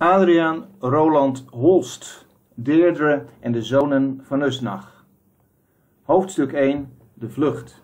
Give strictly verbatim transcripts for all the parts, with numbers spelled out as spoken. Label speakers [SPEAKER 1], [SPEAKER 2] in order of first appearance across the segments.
[SPEAKER 1] Adriaan Roland Holst, Deirdre en de zonen van Usnach. Hoofdstuk één, de vlucht.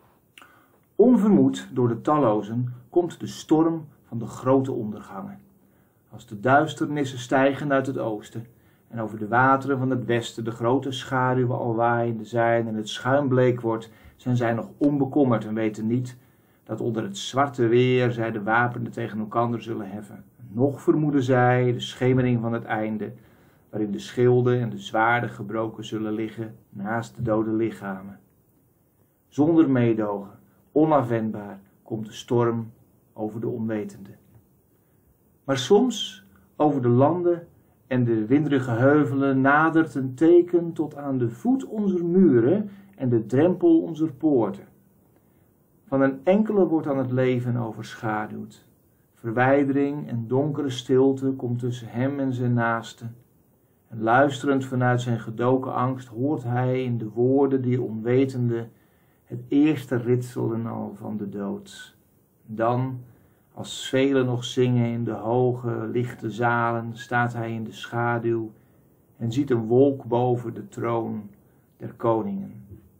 [SPEAKER 1] Onvermoed door de tallozen komt de storm van de grote ondergangen. Als de duisternissen stijgen uit het oosten en over de wateren van het westen de grote schaduwen al waaiende zijn en het schuim bleek wordt, zijn zij nog onbekommerd en weten niet dat onder het zwarte weer zij de wapenen tegen elkander zullen heffen. Nog vermoeden zij de schemering van het einde, waarin de schilden en de zwaarden gebroken zullen liggen naast de dode lichamen. Zonder meedogen, onafwendbaar, komt de storm over de onwetende. Maar soms, over de landen en de winderige heuvelen, nadert een teken tot aan de voet onzer muren en de drempel onzer poorten. Van een enkele wordt dan het leven overschaduwd. Verwijdering en donkere stilte komt tussen hem en zijn naasten. En luisterend vanuit zijn gedoken angst hoort hij in de woorden die onwetende het eerste ritselen al van de dood. Dan, als velen nog zingen in de hoge, lichte zalen, staat hij in de schaduw en ziet een wolk boven de troon der koningen.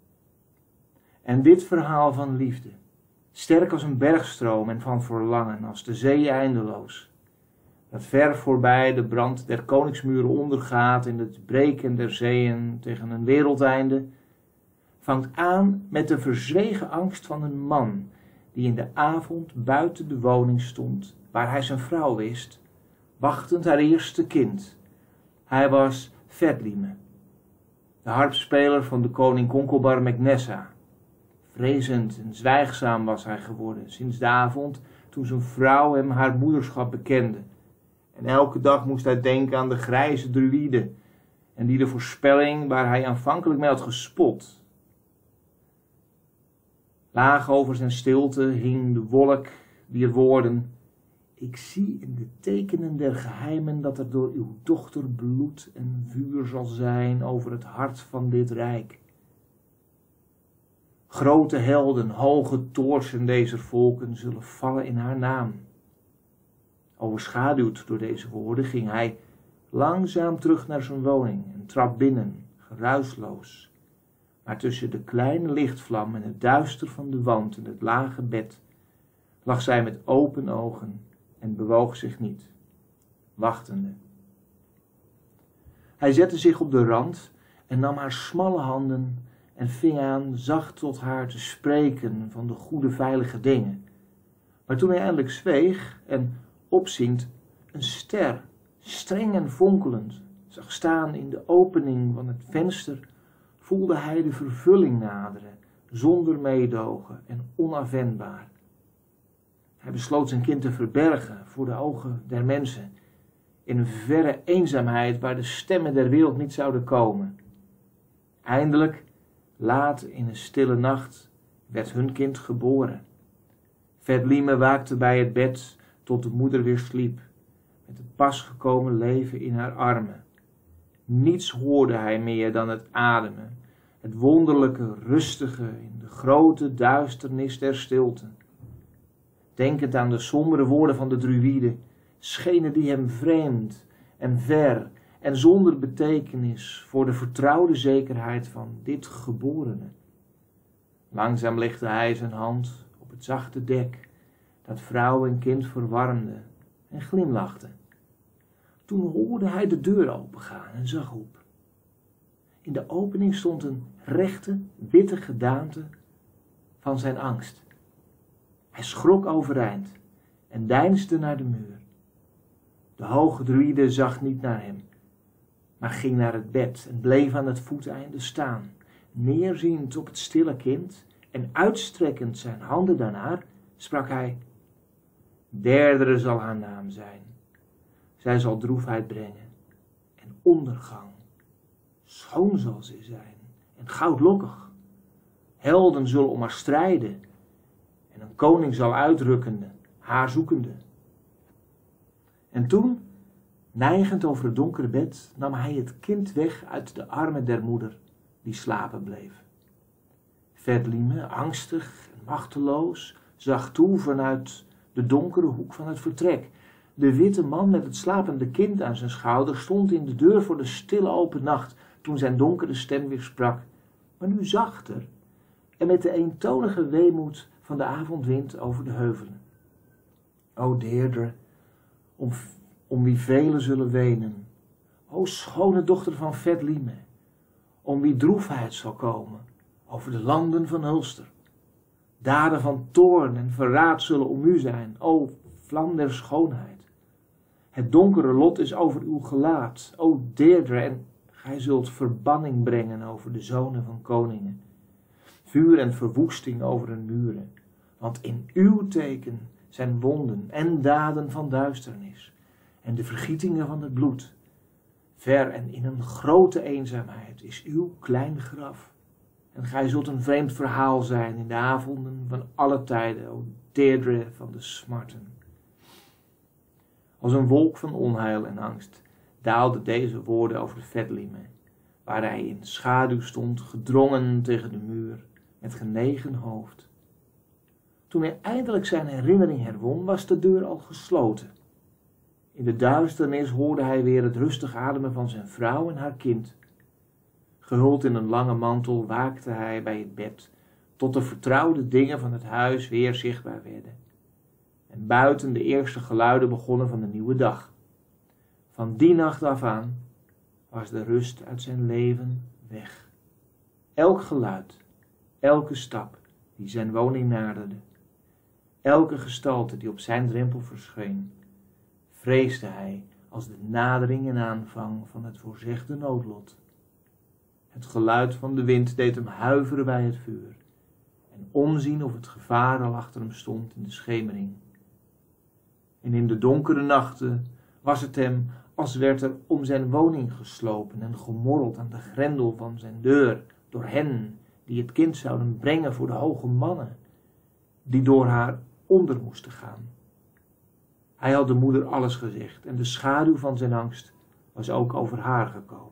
[SPEAKER 1] En dit verhaal van liefde, sterk als een bergstroom en van verlangen, als de zee eindeloos, dat ver voorbij de brand der koningsmuren ondergaat in het breken der zeeën tegen een wereldeinde, vangt aan met de verzwegen angst van een man die in de avond buiten de woning stond, waar hij zijn vrouw wist, wachtend haar eerste kind. Hij was Fedlime, de harpspeler van de koning Concobar Mac Nessa. Vrezend en zwijgzaam was hij geworden sinds de avond toen zijn vrouw hem haar moederschap bekende. En elke dag moest hij denken aan de grijze druïde en die de voorspelling waar hij aanvankelijk mee had gespot. Laag over zijn stilte hing de wolk die woorden: ik zie in de tekenen der geheimen dat er door uw dochter bloed en vuur zal zijn over het hart van dit rijk. Grote helden, hoge toortsen deze volken zullen vallen in haar naam. Overschaduwd door deze woorden ging hij langzaam terug naar zijn woning en trad binnen, geruisloos. Maar tussen de kleine lichtvlam en het duister van de wand en het lage bed lag zij met open ogen en bewoog zich niet, wachtende. Hij zette zich op de rand en nam haar smalle handen en ving aan zacht tot haar te spreken van de goede veilige dingen. Maar toen hij eindelijk zweeg en opziend een ster, streng en fonkelend, zag staan in de opening van het venster, voelde hij de vervulling naderen, zonder meedogen en onafwendbaar. Hij besloot zijn kind te verbergen voor de ogen der mensen, in een verre eenzaamheid waar de stemmen der wereld niet zouden komen. Eindelijk, laat in een stille nacht, werd hun kind geboren. Fedlime waakte bij het bed tot de moeder weer sliep, met het pas gekomen leven in haar armen. Niets hoorde hij meer dan het ademen, het wonderlijke, rustige in de grote duisternis der stilte. Denkend aan de sombere woorden van de druïde, schenen die hem vreemd en ver en zonder betekenis voor de vertrouwde zekerheid van dit geborene. Langzaam legde hij zijn hand op het zachte dek dat vrouw en kind verwarmde en glimlachte. Toen hoorde hij de deur opengaan en zag op. In de opening stond een rechte, witte gedaante van zijn angst. Hij schrok overeind en deinsde naar de muur. De hoge druïde zag niet naar hem, maar ging naar het bed en bleef aan het voeteinde staan, neerziend op het stille kind en uitstrekkend zijn handen daarnaar, sprak hij: Deirdre zal haar naam zijn. Zij zal droefheid brengen en ondergang. Schoon zal ze zijn en goudlokkig. Helden zullen om haar strijden en een koning zal uitrukkende, haar zoekende. En toen, neigend over het donkere bed, nam hij het kind weg uit de armen der moeder, die slapen bleef. Fedlime, angstig en machteloos, zag toe vanuit de donkere hoek van het vertrek, De witte man met het slapende kind aan zijn schouder stond in de deur voor de stille open nacht toen zijn donkere stem weer sprak, maar nu zachter en met de eentonige weemoed van de avondwind over de heuvelen. O Deirdre, om, om wie velen zullen wenen, o schone dochter van Fedlime, om wie droefheid zal komen over de landen van Ulster. Daden van toorn en verraad zullen om u zijn, o vlam der schoonheid. Het donkere lot is over uw gelaat, o Deirdre, en gij zult verbanning brengen over de zonen van koningen. Vuur en verwoesting over hun muren, want in uw teken zijn wonden en daden van duisternis en de vergietingen van het bloed. Ver en in een grote eenzaamheid is uw klein graf. En gij zult een vreemd verhaal zijn in de avonden van alle tijden, o Deirdre van de smarten. Als een wolk van onheil en angst daalden deze woorden over Fedlime, waar hij in schaduw stond, gedrongen tegen de muur, met genegen hoofd. Toen hij eindelijk zijn herinnering herwon, was de deur al gesloten. In de duisternis hoorde hij weer het rustig ademen van zijn vrouw en haar kind. Gehuld in een lange mantel waakte hij bij het bed, tot de vertrouwde dingen van het huis weer zichtbaar werden. En buiten de eerste geluiden begonnen van de nieuwe dag. Van die nacht af aan was de rust uit zijn leven weg. Elk geluid, elke stap die zijn woning naderde, elke gestalte die op zijn drempel verscheen, vreesde hij als de nadering en aanvang van het voorzegde noodlot. Het geluid van de wind deed hem huiveren bij het vuur en omzien of het gevaar al achter hem stond in de schemering. En in de donkere nachten was het hem als werd er om zijn woning geslopen en gemorreld aan de grendel van zijn deur door hen die het kind zouden brengen voor de hoge mannen, die door haar onder moesten gaan. Hij had de moeder alles gezegd en de schaduw van zijn angst was ook over haar gekomen.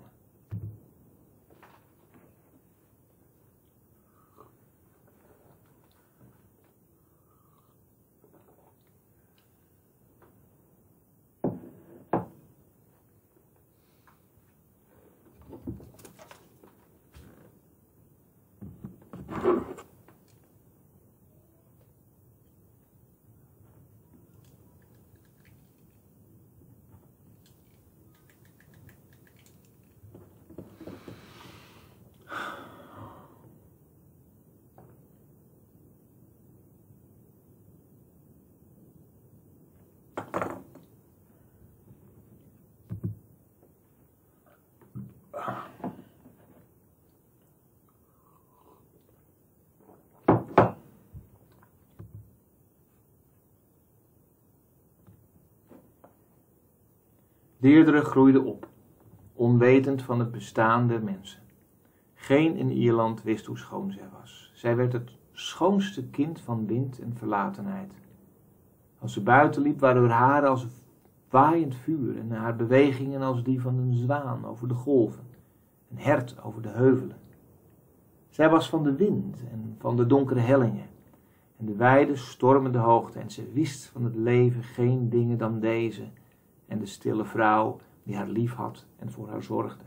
[SPEAKER 1] Deirdre groeide op, onwetend van het bestaan der mensen. Geen in Ierland wist hoe schoon zij was. Zij werd het schoonste kind van wind en verlatenheid. Als ze buiten liep, waren haar haren als waaiend vuur en haar bewegingen als die van een zwaan over de golven, een hert over de heuvelen. Zij was van de wind en van de donkere hellingen en de wijde stormende hoogte en ze wist van het leven geen dingen dan deze en de stille vrouw die haar lief had en voor haar zorgde.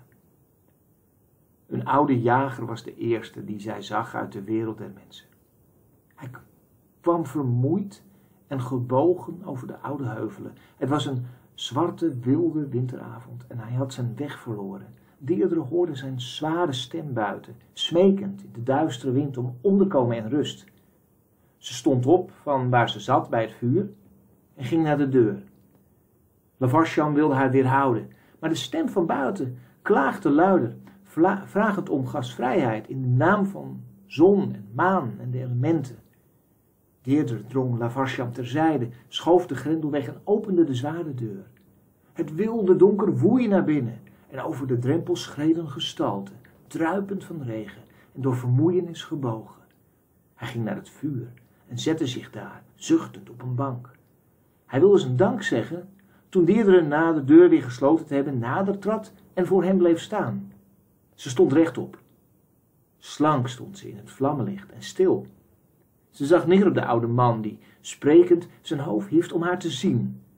[SPEAKER 1] Een oude jager was de eerste die zij zag uit de wereld der mensen. Hij kwam vermoeid en gebogen over de oude heuvelen. Het was een zwarte, wilde winteravond en hij had zijn weg verloren. Deirdre hoorde zijn zware stem buiten, smekend in de duistere wind om onderkomen en rust. Ze stond op van waar ze zat bij het vuur en ging naar de deur. Lavarsham wilde haar weerhouden, maar de stem van buiten klaagde luider, vragend om gastvrijheid in de naam van zon en maan en de elementen. Deirdre drong Lavarsham terzijde, schoof de grendel weg en opende de zware deur. Het wilde donker woei naar binnen en over de drempel schreed een gestalte, druipend van regen en door vermoeienis gebogen. Hij ging naar het vuur en zette zich daar, zuchtend op een bank. Hij wilde zijn dank zeggen, toen Deirdre na de deur weer gesloten te hebben nader trad en voor hem bleef staan. Ze stond rechtop. Slank stond ze in het vlammenlicht en stil. Ze zag neer op de oude man die, sprekend, zijn hoofd hief om haar te zien.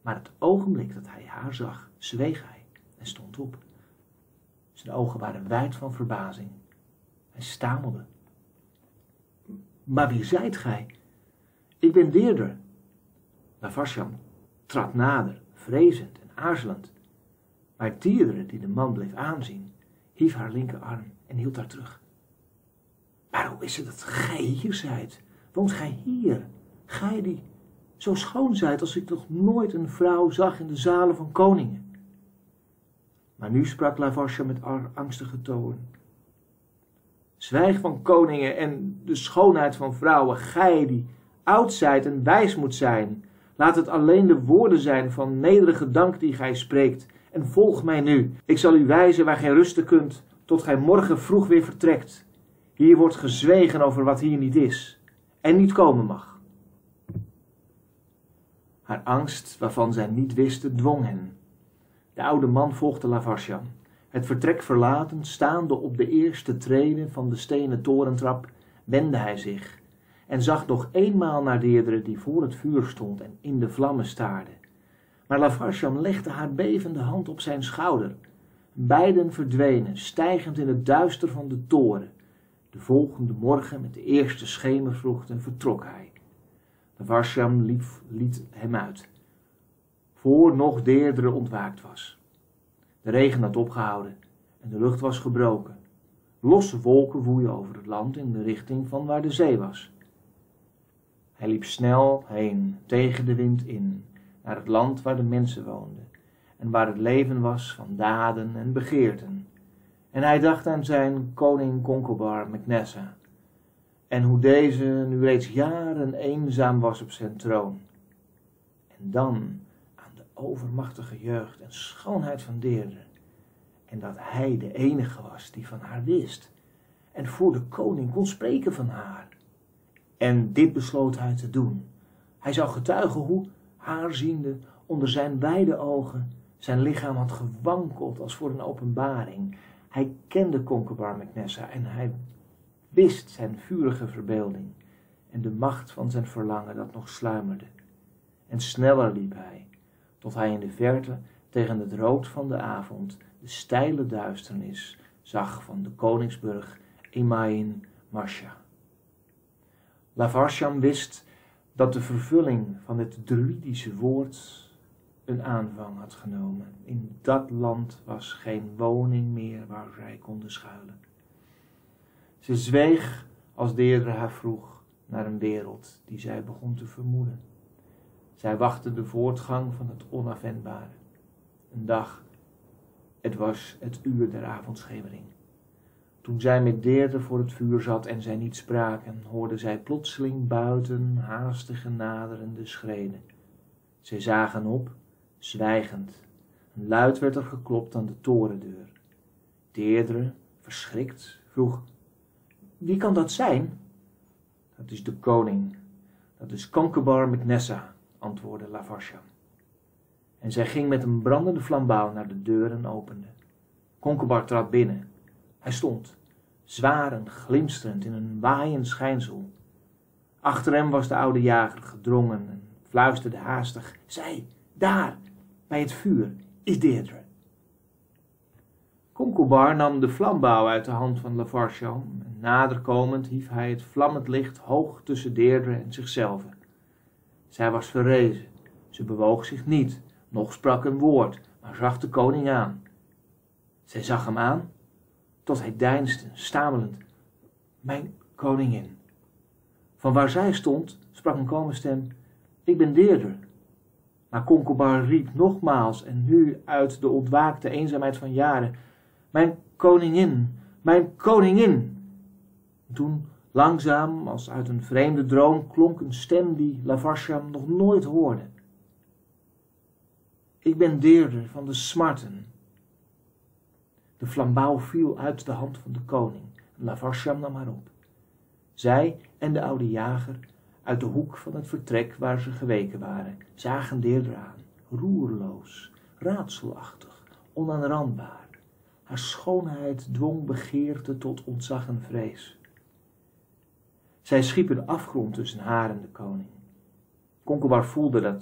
[SPEAKER 1] Maar het ogenblik dat hij haar zag, zweeg hij en stond op. Zijn ogen waren wijd van verbazing. Hij stamelde. Maar wie zijt gij? Ik ben Deirdre. Lavarsham trad nader, vrezend en aarzelend. Maar Deirdre, die de man bleef aanzien, hief haar linkerarm en hield haar terug. Maar hoe is het dat gij hier zijt? Woont gij hier? Gij die zo schoon zijt als ik nog nooit een vrouw zag in de zalen van koningen. Maar nu sprak Lavarsham met angstige toon. Zwijg van koningen en de schoonheid van vrouwen, gij die oud zijt en wijs moet zijn. Laat het alleen de woorden zijn van nederige dank die gij spreekt. En volg mij nu. Ik zal u wijzen waar gij rusten kunt, tot gij morgen vroeg weer vertrekt. Hier wordt gezwegen over wat hier niet is en niet komen mag. Haar angst, waarvan zij niet wisten, dwong hen. De oude man volgde Lavarsham. Het vertrek verlatend, staande op de eerste trede van de stenen torentrap, wendde hij zich en zag nog eenmaal naar Deirdre die voor het vuur stond en in de vlammen staarde. Maar Lavarsham legde haar bevende hand op zijn schouder. Beiden verdwenen, stijgend in het duister van de toren. De volgende morgen met de eerste schemervrochten vertrok hij. Lavarsham liet, liet hem uit, voor nog Deirdre ontwaakt was. De regen had opgehouden en de lucht was gebroken. Losse wolken woeien over het land in de richting van waar de zee was. Hij liep snel heen, tegen de wind in, naar het land waar de mensen woonden en waar het leven was van daden en begeerten. En hij dacht aan zijn koning Concobar mac Nessa en hoe deze nu reeds jaren eenzaam was op zijn troon. En dan aan de overmachtige jeugd en schoonheid van Deirdre en dat hij de enige was die van haar wist en voor de koning kon spreken van haar. En dit besloot hij te doen. Hij zou getuigen hoe, haar ziende, onder zijn beide ogen zijn lichaam had gewankeld als voor een openbaring. Hij kende Concobar mac Nessa en hij wist zijn vurige verbeelding en de macht van zijn verlangen dat nog sluimerde. En sneller liep hij, tot hij in de verte tegen het rood van de avond de steile duisternis zag van de koningsburg Emain Marsha. Lavarsham wist dat de vervulling van het druidische woord een aanvang had genomen. In dat land was geen woning meer waar zij konden schuilen. Ze zweeg als Deirdre haar vroeg naar een wereld die zij begon te vermoeden. Zij wachtte de voortgang van het onafwendbare. Een dag, het was het uur der avondschemering. Toen zij met Deirdre voor het vuur zat en zij niet spraken, hoorde zij plotseling buiten haastige naderende schreden. Zij zagen op, zwijgend. Een luid werd er geklopt aan de torendeur. Deirdre, verschrikt, vroeg: wie kan dat zijn? Dat is de koning. Dat is Concobar mac Nessa, antwoordde Lavarsham. En zij ging met een brandende flambouw naar de deur en opende. Concobar trad binnen. Hij stond, zwaar en glinsterend in een waaiend schijnsel. Achter hem was de oude jager gedrongen en fluisterde haastig: zij, daar, bij het vuur, is Deirdre. Concobar nam de flambouw uit de hand van Lavarsham en nader komend hief hij het vlammend licht hoog tussen Deirdre en zichzelf. Zij was verrezen, ze bewoog zich niet, noch sprak een woord, maar zag de koning aan. Zij zag hem aan, tot hij deinsde, stamelend: mijn koningin. Van waar zij stond, sprak een kalme stem: ik ben Deirdre. Maar Concobar riep nogmaals en nu uit de ontwaakte eenzaamheid van jaren: mijn koningin, mijn koningin. En toen, langzaam als uit een vreemde droom, klonk een stem die Lavarsham nog nooit hoorde: ik ben Deirdre van de smarten. De flambouw viel uit de hand van de koning en Lavarsham nam haar op. Zij en de oude jager, uit de hoek van het vertrek waar ze geweken waren, zagen Deirdre aan, roerloos, raadselachtig, onaanrandbaar. Haar schoonheid dwong begeerte tot ontzag en vrees. Zij schiep een afgrond tussen haar en de koning. Concobar voelde dat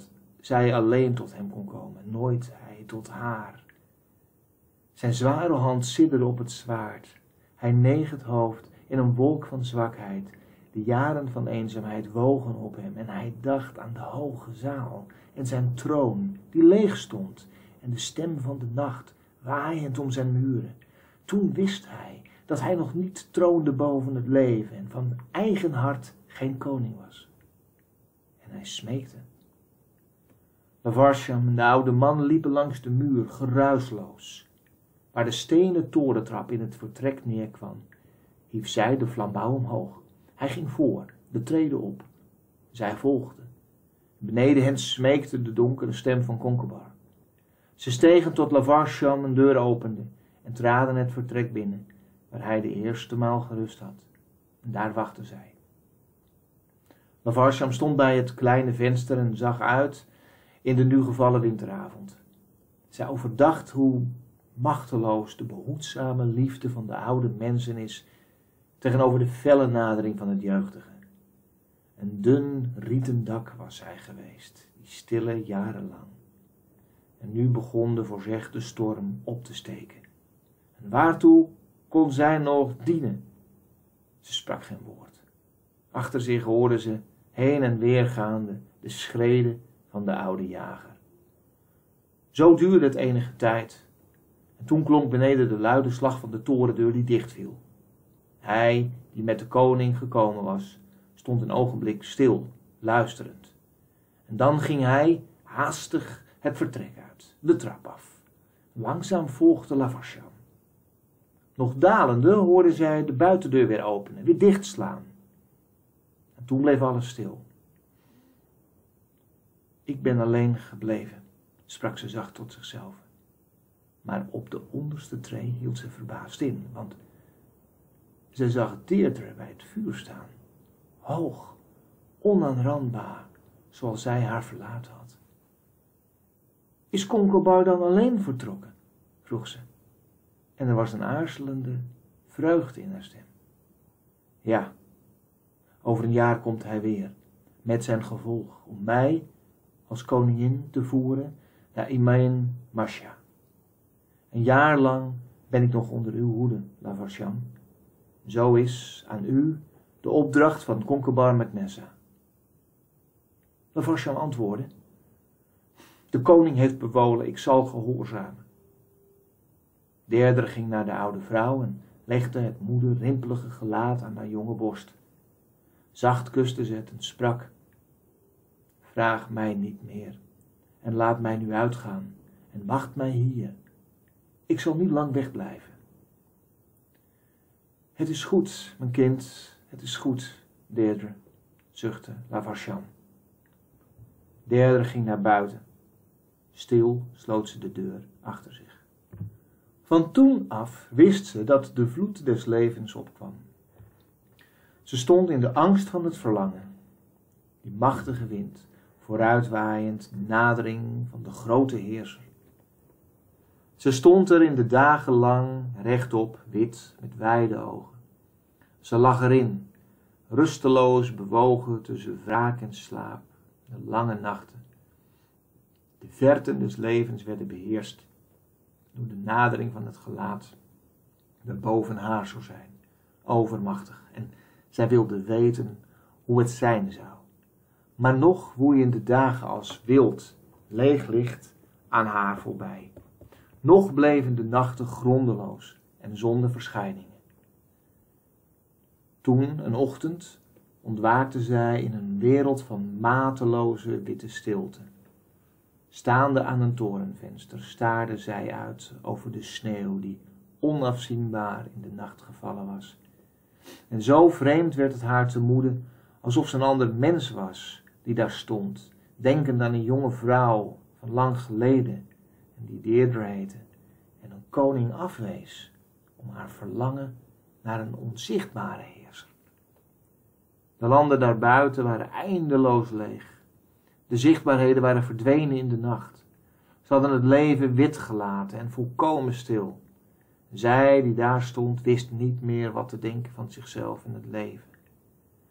[SPEAKER 1] zij alleen tot hem kon komen, nooit hij tot haar. Zijn zware hand sidderde op het zwaard. Hij neeg het hoofd in een wolk van zwakheid. De jaren van eenzaamheid wogen op hem en hij dacht aan de hoge zaal en zijn troon die leeg stond en de stem van de nacht waaiend om zijn muren. Toen wist hij dat hij nog niet troonde boven het leven en van eigen hart geen koning was. En hij smeekte. Lavarsham en de oude man liepen langs de muur, geruisloos. Waar de stenen torentrap in het vertrek neerkwam, hief zij de flambouw omhoog. Hij ging voor, de treden op. Zij volgden. Beneden hen smeekte de donkere stem van Concobar. Ze stegen tot Lavarsham een deur opende en traden het vertrek binnen, waar hij de eerste maal gerust had. En daar wachtte zij. Lavarsham stond bij het kleine venster en zag uit in de nu gevallen winteravond. Zij overdacht hoe machteloos de behoedzame liefde van de oude mensen is tegenover de felle nadering van het jeugdige. Een dun rieten dak was zij geweest, die stille jarenlang. En nu begon de voorzegde storm op te steken. En waartoe kon zij nog dienen? Ze sprak geen woord. Achter zich hoorde ze, heen en weer gaande, de schreden van de oude jager. Zo duurde het enige tijd. En toen klonk beneden de luide slag van de torendeur die dichtviel. Hij, die met de koning gekomen was, stond een ogenblik stil, luisterend. En dan ging hij haastig het vertrek uit, de trap af. Langzaam volgde Lavarsham. Nog dalende hoorde zij de buitendeur weer openen, weer dichtslaan. En toen bleef alles stil. Ik ben alleen gebleven, sprak ze zacht tot zichzelf. Maar op de onderste tree hield ze verbaasd in, want ze zag Deirdre bij het vuur staan, hoog, onaanrandbaar, zoals zij haar verlaten had. Is Concobar dan alleen vertrokken? Vroeg ze. En er was een aarzelende vreugde in haar stem. Ja, over een jaar komt hij weer, met zijn gevolg, om mij als koningin te voeren naar Emain Masha. Een jaar lang ben ik nog onder uw hoede, Lavarsham. Zo is aan u de opdracht van Concobar MacNessa. Lavarsham antwoordde: de koning heeft bevolen, ik zal gehoorzamen. Deirdre ging naar de oude vrouw en legde het moede, rimpelige gelaat aan haar jonge borst. Zacht kuste ze het en sprak: vraag mij niet meer en laat mij nu uitgaan en wacht mij hier. Ik zal niet lang wegblijven. Het is goed, mijn kind, het is goed, Deirdre, zuchtte Lavarsham. Deirdre ging naar buiten. Stil sloot ze de deur achter zich. Van toen af wist ze dat de vloed des levens opkwam. Ze stond in de angst van het verlangen. Die machtige wind, vooruitwaaiend, de nadering van de grote heerser. Ze stond er in de dagen lang, rechtop, wit, met wijde ogen. Ze lag erin, rusteloos bewogen tussen wraak en slaap, de lange nachten. De verten des levens werden beheerst door de nadering van het gelaat, dat boven haar zou zijn, overmachtig. En zij wilde weten hoe het zijn zou. Maar nog woeien de dagen als wild, leeg licht aan haar voorbij. Nog bleven de nachten grondeloos en zonder verschijningen. Toen, een ochtend, ontwaakte zij in een wereld van mateloze witte stilte. Staande aan een torenvenster staarde zij uit over de sneeuw die onafzienbaar in de nacht gevallen was. En zo vreemd werd het haar te moede, alsof ze een ander mens was die daar stond, denkend aan een jonge vrouw van lang geleden, en die Deirdre heette, en een koning afwees om haar verlangen naar een onzichtbare heerser. De landen daarbuiten waren eindeloos leeg. De zichtbaarheden waren verdwenen in de nacht. Ze hadden het leven wit gelaten en volkomen stil. Zij die daar stond wist niet meer wat te denken van zichzelf en het leven.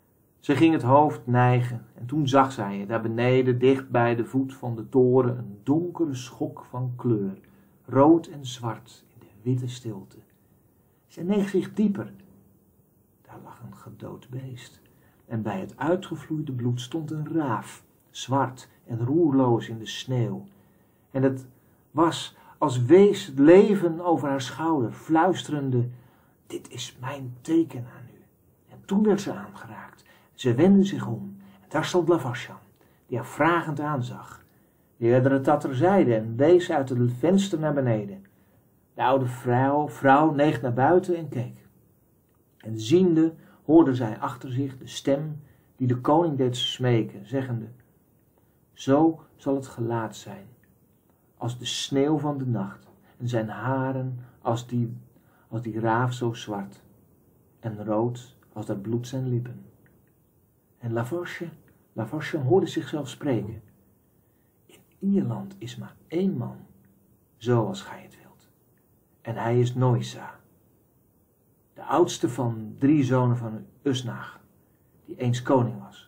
[SPEAKER 1] Ze ging het hoofd nijgen en toen zag zij daar beneden, dicht bij de voet van de toren, een donkere schok van kleur, rood en zwart in de witte stilte. Zij neeg zich dieper. Daar lag een gedood beest en bij het uitgevloeide bloed stond een raaf, zwart en roerloos in de sneeuw. En het was als wees het leven over haar schouder, fluisterende: dit is mijn teken aan u. En toen werd ze aangeraakt. Ze wendde zich om en daar stond Lavasjan, die haar vragend aanzag. De eerdere tatter zeide en wees uit het venster naar beneden. De oude vrouw, vrouw neeg naar buiten en keek. En ziende hoorde zij achter zich de stem die de koning deed smeken, zeggende: zo zal het gelaat zijn, als de sneeuw van de nacht, en zijn haren als die, als die raaf zo zwart, en rood als dat bloed zijn lippen. En Lavasje, Lavasje hoorde zichzelf spreken: in Ierland is maar één man, zoals gij het wilt, en hij is Noisa, de oudste van drie zonen van Usnach, die eens koning was.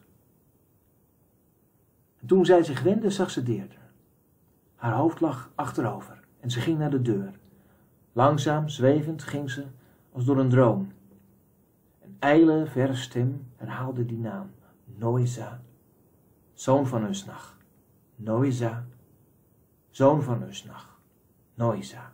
[SPEAKER 1] En toen zij zich wendde, zag ze Deirdre. Haar hoofd lag achterover en ze ging naar de deur. Langzaam, zwevend ging ze als door een droom. Een ijle, verre stem herhaalde die naam: Noisa, zoon van Usnach, Noisa, zoon van Usnach, Noisa.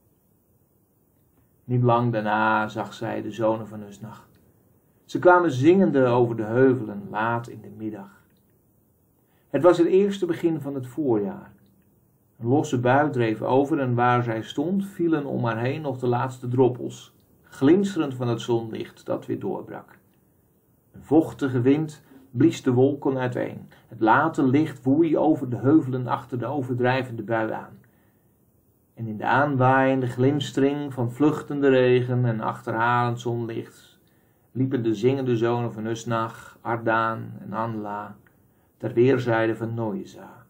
[SPEAKER 1] Niet lang daarna zag zij de zonen van Usnach. Ze kwamen zingende over de heuvelen laat in de middag. Het was het eerste begin van het voorjaar. Een losse bui dreef over en waar zij stond vielen om haar heen nog de laatste droppels, glinsterend van het zonlicht dat weer doorbrak. Een vochtige wind blies de wolken uiteen. Het late licht woei over de heuvelen achter de overdrijvende bui aan. En in de aanwaaiende glinstering van vluchtende regen en achterhalend zonlicht liepen de zingende zonen van Usnach, Ardaan en Anla ter weerzijde van Noisa.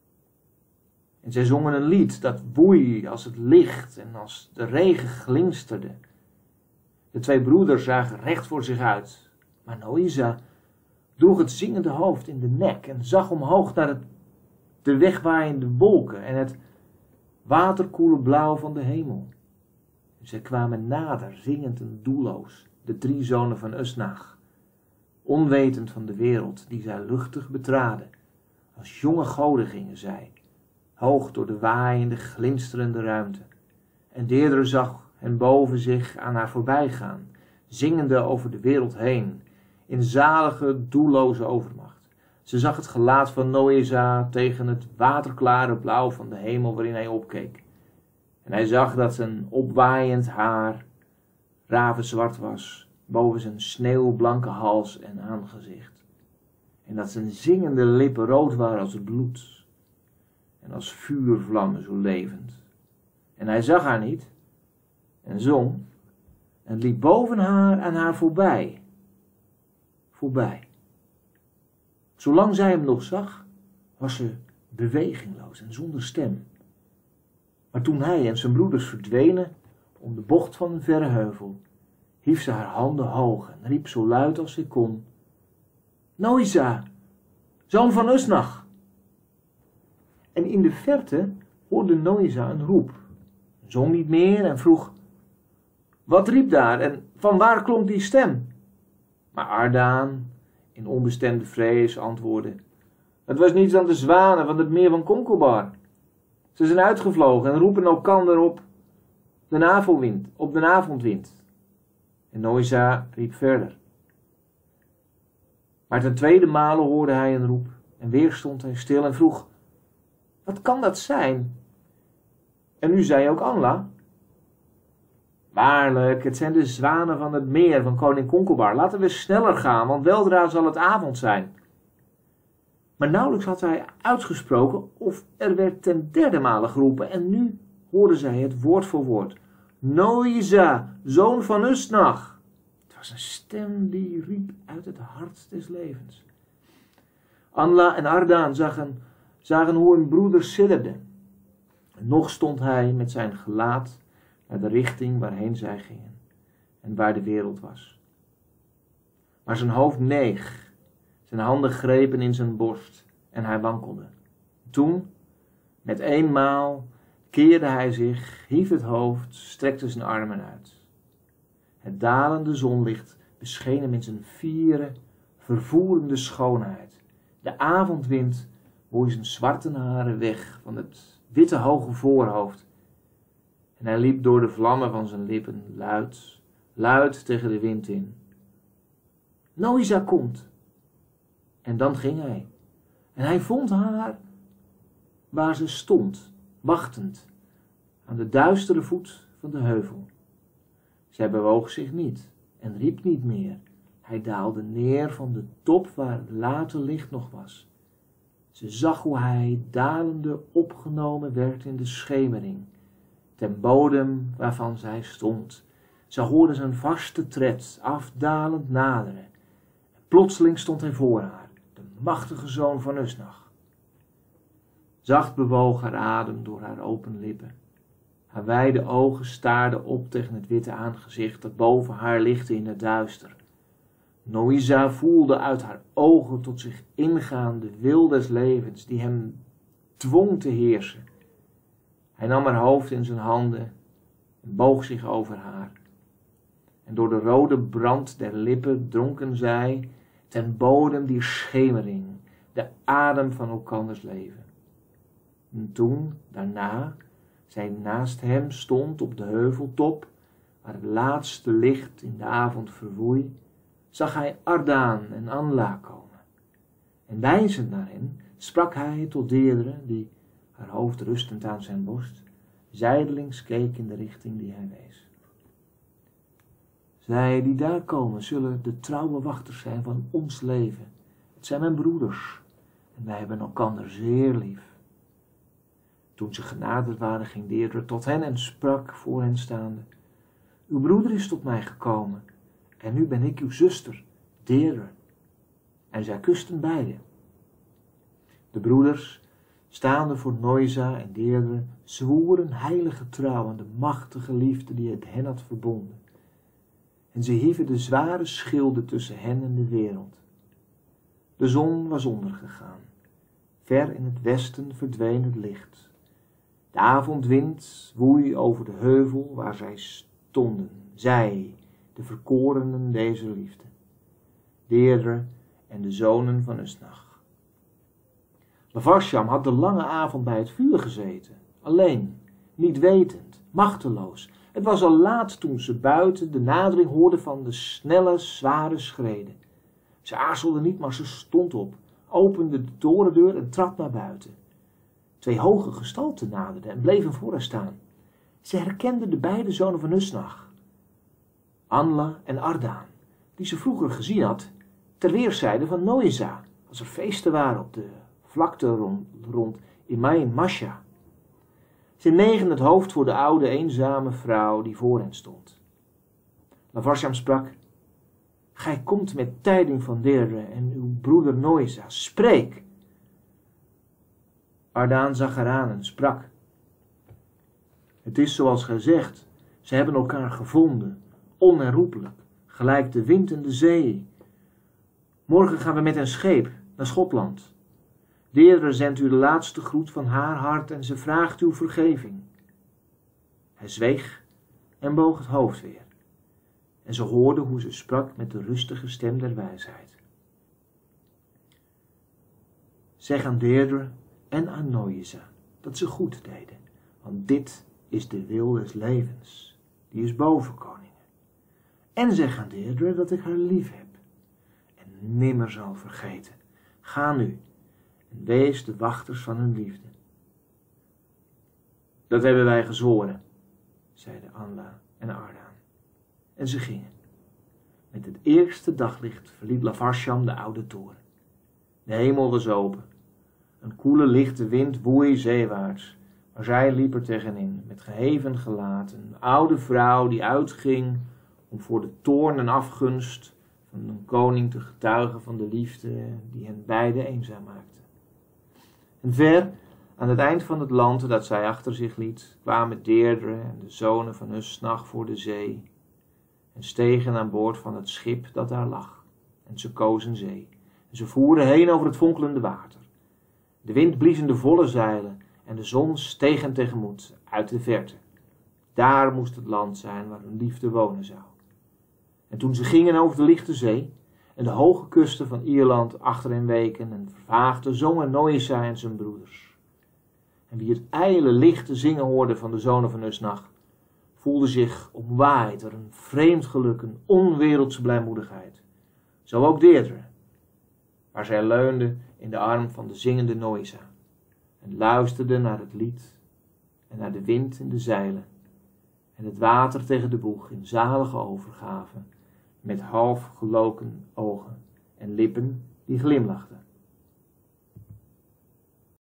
[SPEAKER 1] En zij zongen een lied dat woei als het licht en als de regen glinsterde. De twee broeders zagen recht voor zich uit, maar Noisa droeg het zingende hoofd in de nek en zag omhoog naar het, de wegwaaiende wolken en het waterkoele blauw van de hemel. Zij kwamen nader, zingend en doelloos, de drie zonen van Usnach, onwetend van de wereld die zij luchtig betraden. Als jonge goden gingen zij, hoog door de waaiende, glinsterende ruimte. En Deirdre zag hen boven zich aan haar voorbij gaan, zingende over de wereld heen, in zalige, doelloze overmacht. Ze zag het gelaat van Noisa tegen het waterklare blauw van de hemel waarin hij opkeek. En hij zag dat zijn opwaaiend haar ravenzwart was, boven zijn sneeuwblanke hals en aangezicht. En dat zijn zingende lippen rood waren als het bloed, en als vuurvlammen zo levend. En hij zag haar niet, en zong, en liep boven haar aan haar voorbij. Voorbij. Zolang zij hem nog zag, was ze bewegingloos en zonder stem. Maar toen hij en zijn broeders verdwenen om de bocht van een verre heuvel, hief ze haar handen hoog en riep zo luid als ze kon: Noisa, zoon van Usnach. En in de verte hoorde Noisa een roep, zong niet meer en vroeg: wat riep daar en van waar klonk die stem? Maar Ardaan, in onbestemde vrees, antwoordde: het was niets dan de zwanen van het meer van Concobar. Ze zijn uitgevlogen en roepen elkander op de avondwind, op de avondwind. En Noisa riep verder. Maar ten tweede male hoorde hij een roep en weer stond hij stil en vroeg: wat kan dat zijn? En nu zei ook Anla: waarlijk, het zijn de zwanen van het meer van koning Concobar. Laten we sneller gaan, want weldra zal het avond zijn. Maar nauwelijks had hij uitgesproken of er werd ten derde male geroepen en nu hoorden zij het woord voor woord: Noisa, zoon van Usnach. Het was een stem die riep uit het hart des levens. Anla en Ardaan zagen, zagen hoe hun broeder sidderde. Nog stond hij met zijn gelaat naar de richting waarheen zij gingen en waar de wereld was. Maar zijn hoofd neeg Zijn handen grepen in zijn borst en hij wankelde. Toen, met eenmaal, keerde hij zich, hief het hoofd, strekte zijn armen uit. Het dalende zonlicht bescheen hem in zijn fiere, vervoerende schoonheid. De avondwind woei zijn zwarte haren weg van het witte hoge voorhoofd. En hij liep door de vlammen van zijn lippen, luid, luid tegen de wind in. Nooisa komt! En dan ging hij. En hij vond haar waar ze stond, wachtend, aan de duistere voet van de heuvel. Zij bewoog zich niet en riep niet meer. Hij daalde neer van de top waar het late licht nog was. Ze zag hoe hij dalende opgenomen werd in de schemering, ten bodem waarvan zij stond. Ze hoorde zijn vaste tred afdalend naderen. Plotseling stond hij voor haar, de machtige zoon van Usnach. Zacht bewoog haar adem door haar open lippen. Haar wijde ogen staarden op tegen het witte aangezicht dat boven haar lichtte in het duister. Nooisa voelde uit haar ogen tot zich ingaan de wil des levens die hem dwong te heersen. Hij nam haar hoofd in zijn handen en boog zich over haar. En door de rode brand der lippen dronken zij ten bodem die schemering, de adem van elkanders leven. En toen, daarna, zij naast hem stond op de heuveltop, waar het laatste licht in de avond verwoei, zag hij Ardaan en Anla komen. En wijzend naar hen sprak hij tot Deirdre, die, haar hoofd rustend aan zijn borst, zijdelings keek in de richting die hij wees. Zij die daar komen zullen de trouwe wachters zijn van ons leven. Het zijn mijn broeders en wij hebben elkander zeer lief. Toen ze genaderd waren, ging Deirdre tot hen en sprak voor hen staande. Uw broeder is tot mij gekomen en nu ben ik uw zuster, Deirdre. En zij kusten beiden. De broeders, staande voor Nooisa en Deirdre, zwoeren heilige trouw aan de machtige liefde die het hen had verbonden. En ze hieven de zware schilden tussen hen en de wereld. De zon was ondergegaan. Ver in het westen verdween het licht. De avondwind woei over de heuvel waar zij stonden, zij, de verkorenen deze liefde, Deirdre en de zonen van Usnach. Lavarsham had de lange avond bij het vuur gezeten, alleen, niet wetend, machteloos. Het was al laat toen ze buiten de nadering hoorde van de snelle, zware schreden. Ze aarzelde niet, maar ze stond op, opende de torendeur en trad naar buiten. Twee hoge gestalten naderden en bleven voor haar staan. Ze herkende de beide zonen van Usnach, Anla en Ardaan, die ze vroeger gezien had, ter weerszijde van Nooisa, als er feesten waren op de vlakte rond, rond Imain Masha. Ze negen het hoofd voor de oude, eenzame vrouw die voor hen stond. Lavarsham sprak, gij komt met tijding van Deirdre en uw broeder Nooisa, spreek! Ardaan zag haar aan en sprak, het is zoals gij zegt, ze hebben elkaar gevonden, onherroepelijk, gelijk de wind en de zee. Morgen gaan we met een scheep naar Schotland. Deirdre zendt u de laatste groet van haar hart en ze vraagt uw vergeving. Hij zweeg en boog het hoofd weer. En ze hoorde hoe ze sprak met de rustige stem der wijsheid. Zeg aan Deirdre en aan Nooisa dat ze goed deden, want dit is de wil des levens, die is boven koningen. En zeg aan Deirdre dat ik haar lief heb en nimmer zal vergeten. Ga nu en wees de wachters van hun liefde. Dat hebben wij gezworen, zeiden Anla en Ardaan. En ze gingen. Met het eerste daglicht verliet Lavarsham de oude toren. De hemel was open. Een koele lichte wind woei zeewaarts, maar zij liep er tegenin, met geheven gelaat, een oude vrouw die uitging om voor de toorn en afgunst van een koning te getuigen van de liefde die hen beiden eenzaam maakte. En ver aan het eind van het land dat zij achter zich liet, kwamen Deirdre en de zonen van Usnach voor de zee en stegen aan boord van het schip dat daar lag. En ze kozen zee. Ze voeren heen over het fonkelende water. De wind blies in de volle zeilen en de zon steeg hen tegemoet uit de verte. Daar moest het land zijn waar hun liefde wonen zou. En toen ze gingen over de lichte zee en de hoge kusten van Ierland achter hen weken en vervaagden, zongen Nooisa en zijn broeders. En wie het ijle lichte zingen hoorde van de zonen van Usnach, voelde zich omwaaid door een vreemd geluk, een onwereldse blijmoedigheid. Zo ook Deirdre, waar zij leunde in de arm van de zingende Nooisa en luisterde naar het lied en naar de wind in de zeilen en het water tegen de boeg in zalige overgave, met half geloken ogen en lippen die glimlachten.